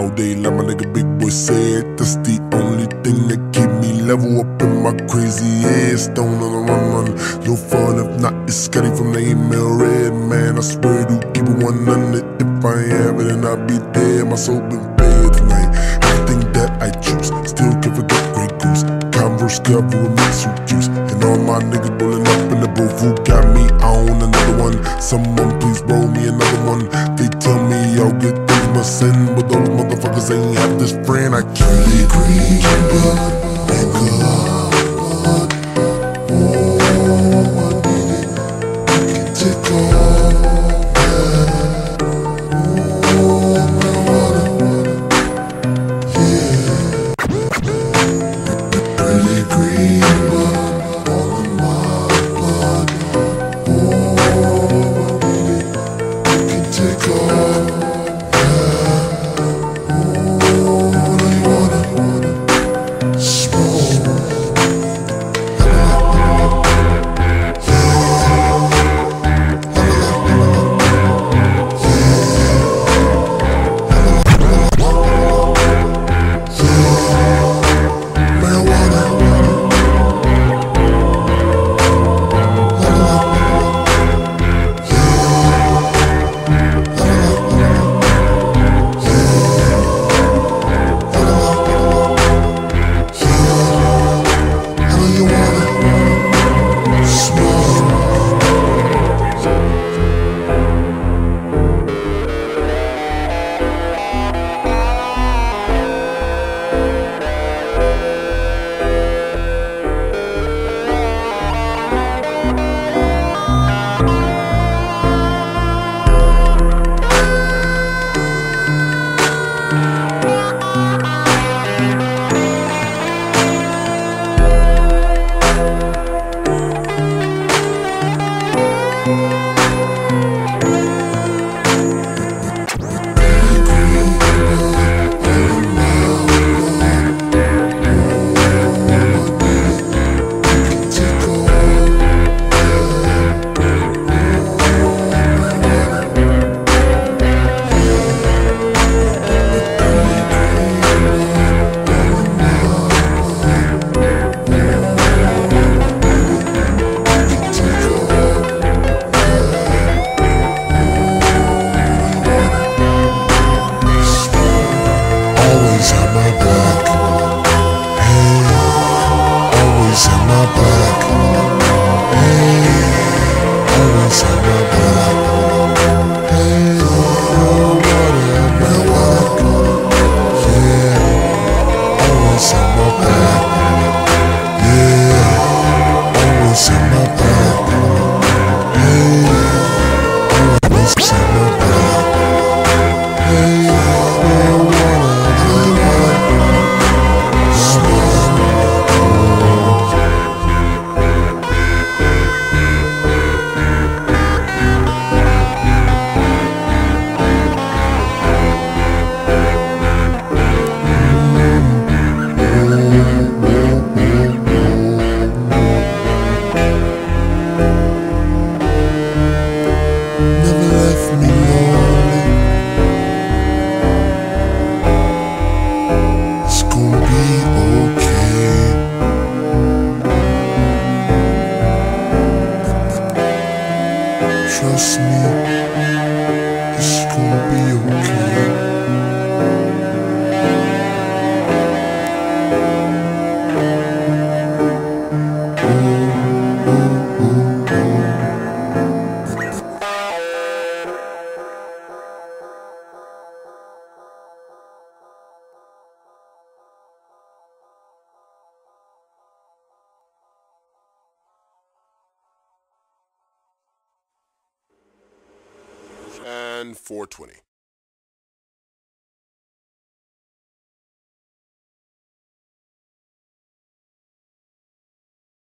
all day, like my nigga Big Boy said. That's the only thing that keep me level up in my crazy ass. Stone on the run. You'll fun if not, it's Scotty from the email red. Man, I swear to keep it 100. If I ain't have it, then I'll be dead. My soul been fed tonight. Everything that I choose, still can forget Grey Goose. Converse cover with mixed juice. And all my niggas rolling up in the booth who got me on another one. Someone please roll me another one. They tell me all good things must end, but those motherfuckers ain't have this friend. I can't agree, but nigga. Trust me, it's gonna be okay. And 420.